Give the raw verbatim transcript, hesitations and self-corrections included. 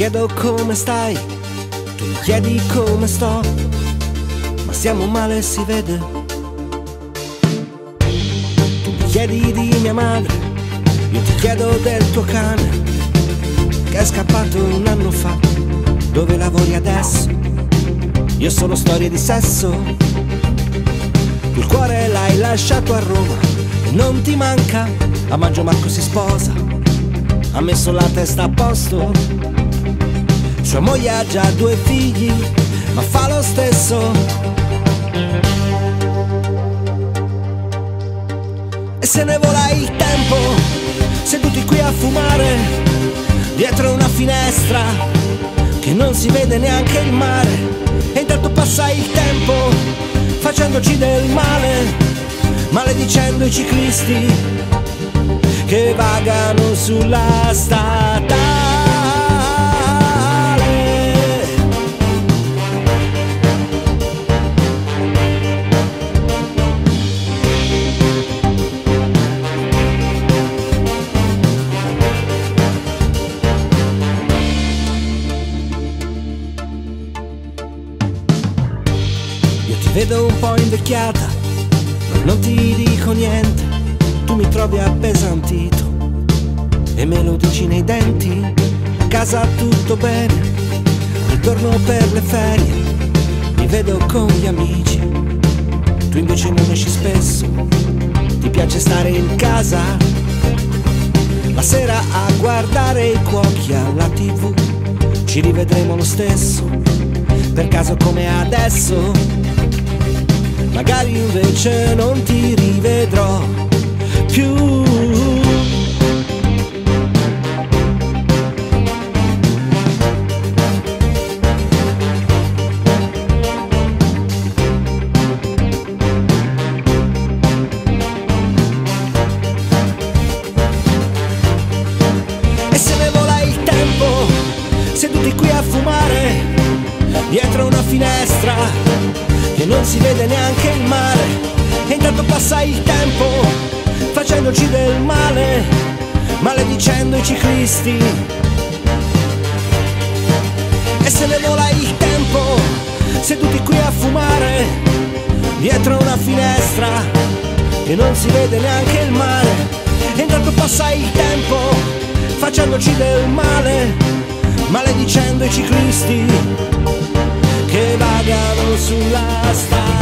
chiedo come stai, tu mi chiedi come sto, ma stiamo male si vede. Tu mi chiedi di mia madre, io ti chiedo del tuo cane, che è scappato un anno fa. Dove lavori adesso? Io sono storie di sesso. Tu il cuore l'hai lasciato a Roma e non ti manca. A maggio Marco si sposa, ha messo la testa a posto. Sua moglie ha già due figli, ma fa lo stesso. E se ne vola il tempo, seduti qui a fumare, dietro una finestra, che non si vede neanche il mare. E intanto passa il tempo, facendoci del male, maledicendo i ciclisti che vagano sulla statale. Vedo un po' invecchiata, ma non ti dico niente. Tu mi trovi appesantito e me lo dici nei denti. A casa tutto bene, ritorno per le ferie, mi vedo con gli amici. Tu invece non esci spesso, ti piace stare in casa, la sera a guardare i cuochi alla tivù. Ci rivedremo lo stesso, per caso come adesso. Magari invece non ti rivedrò più. E se ne vola il tempo, seduti qui a fumare, dietro una finestra che non si vede neanche il mare. E intanto passa il tempo, facendoci del male, maledicendo i ciclisti. E se ne vola il tempo, seduti qui a fumare, dietro una finestra che non si vede neanche il mare. E intanto passa il tempo, facendoci del male, maledicendo i ciclisti che vagano sulla strada.